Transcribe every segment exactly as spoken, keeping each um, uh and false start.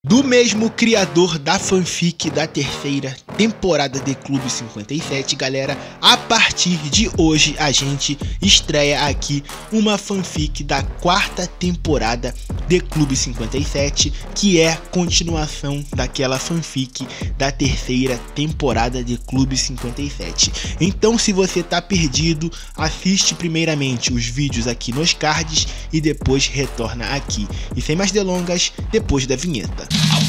Do mesmo criador da fanfic da terceira temporada de Clube cinquenta e sete, galera, a partir de hoje a gente estreia aqui uma fanfic da quarta temporada de Clube cinquenta e sete, que é continuação daquela fanfic da terceira temporada de Clube cinquenta e sete. Então, se você tá perdido, assiste primeiramente os vídeos aqui nos cards e depois retorna aqui. E sem mais delongas, depois da vinheta.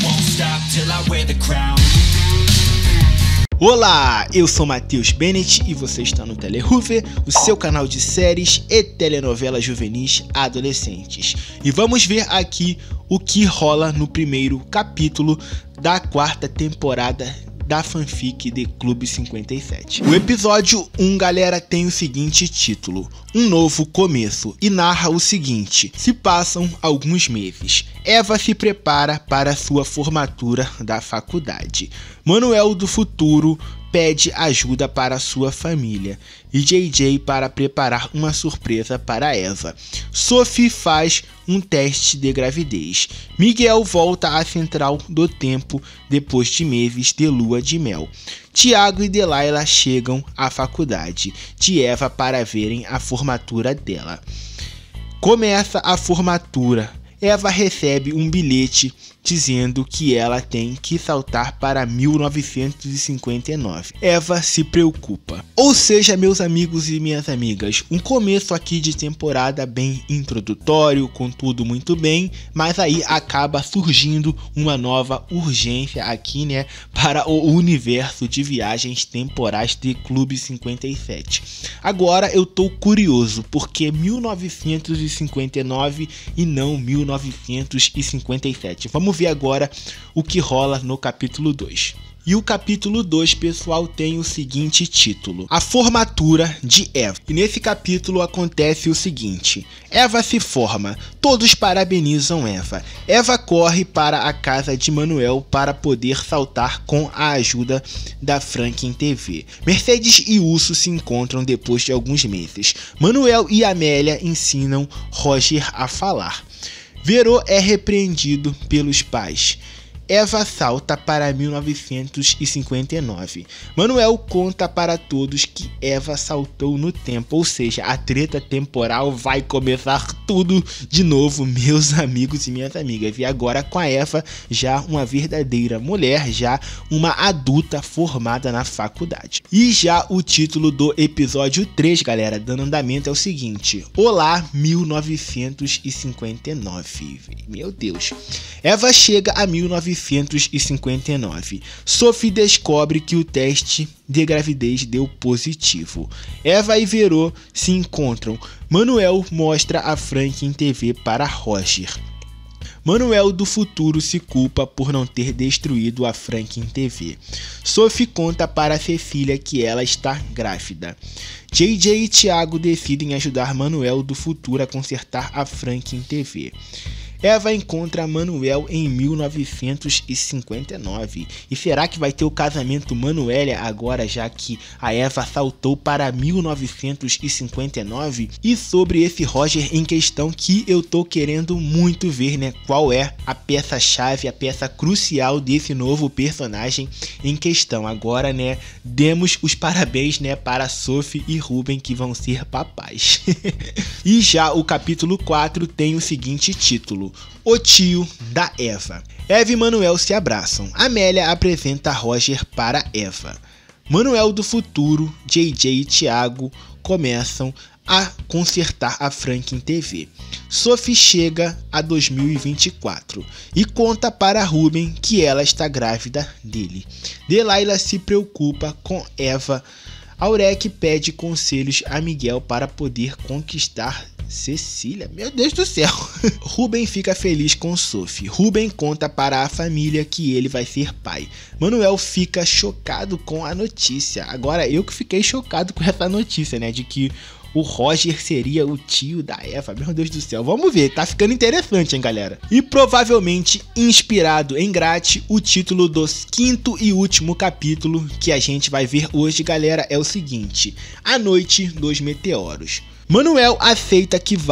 Olá, eu sou Matheus Bennett e você está no Teleruver, o seu canal de séries e telenovelas juvenis adolescentes. E vamos ver aqui o que rola no primeiro capítulo da quarta temporada da fanfic de Clube cinquenta e sete. O episódio um, galera, tem o seguinte título: Um Novo Começo, e narra o seguinte: se passam alguns meses. Eva se prepara para sua formatura da faculdade. Manuel do futuro pede ajuda para sua família e J J para preparar uma surpresa para Eva. Sophie faz um teste de gravidez. Miguel volta à central do tempo depois de meses de lua de mel. Tiago e Delilah chegam à faculdade de Eva para verem a formatura dela. Começa a formatura. Eva recebe um bilhete dizendo que ela tem que saltar para mil novecentos e cinquenta e nove. Eva se preocupa. Ou seja, meus amigos e minhas amigas, um começo aqui de temporada bem introdutório, com tudo muito bem, mas aí acaba surgindo uma nova urgência aqui, né, para o universo de viagens temporais de Clube cinquenta e sete. Agora eu tô curioso, porque mil novecentos e cinquenta e nove e não mil novecentos e cinquenta e sete. Vamos ver agora o que rola no capítulo dois. E o capítulo dois, pessoal, tem o seguinte título: A Formatura de Eva. E nesse capítulo acontece o seguinte: Eva se forma, todos parabenizam Eva. Eva corre para a casa de Manuel para poder saltar com a ajuda da Franklin T V. Mercedes e Urso se encontram depois de alguns meses. Manuel e Amélia ensinam Roger a falar. Vero é repreendido pelos pais. Eva salta para mil novecentos e cinquenta e nove. Manuel conta para todos que Eva saltou no tempo, ou seja, a treta temporal vai começar tudo de novo, meus amigos e minhas amigas. E agora com a Eva já uma verdadeira mulher, já uma adulta formada na faculdade. E já o título do episódio três, galera, dando andamento, é o seguinte: Olá, mil novecentos e cinquenta e nove. Meu Deus. Eva chega a mil novecentos e cinquenta e nove. Sophie descobre que o teste de gravidez deu positivo. Eva e Vero se encontram. Manuel mostra a Franklin T V para Roger. Manuel do futuro se culpa por não ter destruído a Franklin T V. Sophie conta para Cecília que ela está grávida. J J e Tiago decidem ajudar Manuel do futuro a consertar a Franklin T V. Eva encontra Manuel em mil novecentos e cinquenta e nove. E será que vai ter o casamento Manuélia agora, já que a Eva saltou para mil novecentos e cinquenta e nove? E sobre esse Roger em questão, que eu tô querendo muito ver, né, qual é a peça-chave, a peça crucial desse novo personagem em questão. Agora, né, demos os parabéns, né, para Sophie e Ruben, que vão ser papais. E já o capítulo quatro tem o seguinte título: O tio da Eva. Eva e Manuel se abraçam. Amélia apresenta Roger para Eva. Manuel do futuro, J J e Tiago começam a consertar a Franklin T V. Sophie chega a dois mil e vinte e quatro e conta para Ruben que ela está grávida dele. Delilah se preocupa com Eva. Aurek pede conselhos a Miguel para poder conquistar Cecília. Meu Deus do céu. Ruben fica feliz com Sophie. Ruben conta para a família que ele vai ser pai. Manuel fica chocado com a notícia. Agora eu que fiquei chocado com essa notícia, né, de que o Roger seria o tio da Eva. Meu Deus do céu, vamos ver, tá ficando interessante, hein, galera. E provavelmente inspirado em Grat, o título do quinto e último capítulo que a gente vai ver hoje, galera, é o seguinte: A Noite dos Meteoros. Manuel aceita que vai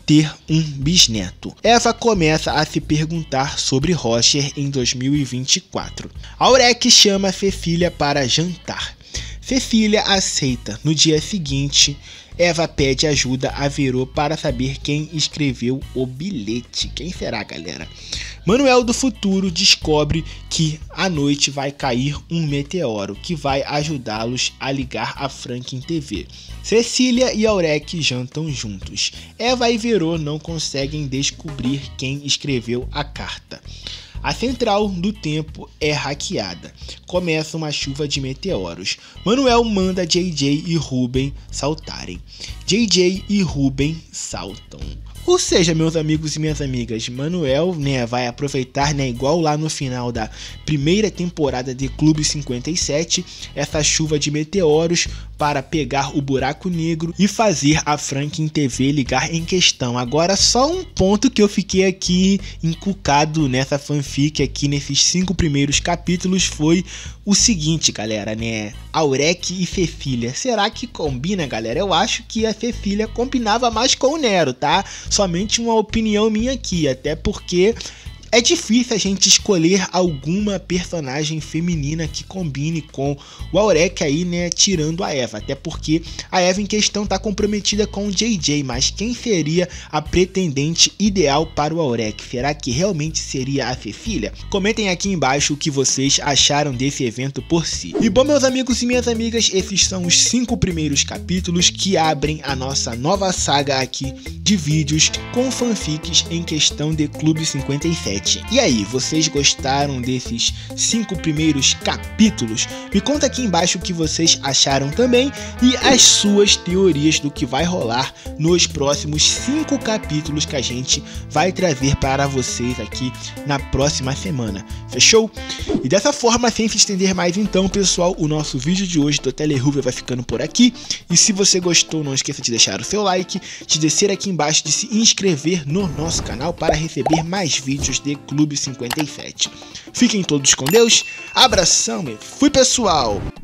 ter um bisneto. Eva começa a se perguntar sobre Roger em dois mil e vinte e quatro. Aurek chama Cecília para jantar. Cecília aceita. No dia seguinte, Eva pede ajuda a Vero para saber quem escreveu o bilhete. Quem será, galera? Manuel do futuro descobre que à noite vai cair um meteoro que vai ajudá-los a ligar a Franklin T V. Cecília e Aurek jantam juntos. Eva e Vero não conseguem descobrir quem escreveu a carta. A central do tempo é hackeada. Começa uma chuva de meteoros. Manuel manda J J e Ruben saltarem. J J e Ruben saltam. Ou seja, meus amigos e minhas amigas, Manuel, né, vai aproveitar, né, igual lá no final da primeira temporada de Clube cinquenta e sete, essa chuva de meteoros para pegar o buraco negro e fazer a Franklin T V ligar em questão. Agora, só um ponto que eu fiquei aqui encucado nessa fanfic aqui nesses cinco primeiros capítulos foi o seguinte, galera, né? Aurek e Cecília. Será que combina, galera? Eu acho que a Cecília combinava mais com o Nero, tá? Somente uma opinião minha aqui, até porque é difícil a gente escolher alguma personagem feminina que combine com o Aurek aí, né, tirando a Eva. Até porque a Eva em questão tá comprometida com o J J, mas quem seria a pretendente ideal para o Aurek? Será que realmente seria a Cecília? Comentem aqui embaixo o que vocês acharam desse evento por si. E bom, meus amigos e minhas amigas, esses são os cinco primeiros capítulos que abrem a nossa nova saga aqui de vídeos com fanfics em questão de Clube cinquenta e sete. E aí, vocês gostaram desses cinco primeiros capítulos? Me conta aqui embaixo o que vocês acharam também e as suas teorias do que vai rolar nos próximos cinco capítulos que a gente vai trazer para vocês aqui na próxima semana. Fechou? E dessa forma, sem se estender mais então, pessoal, o nosso vídeo de hoje do Telehoover vai ficando por aqui. E se você gostou, não esqueça de deixar o seu like, de descer aqui embaixo, de se inscrever no nosso canal para receber mais vídeos de Clube cinquenta e sete. Fiquem todos com Deus, abração e fui, pessoal!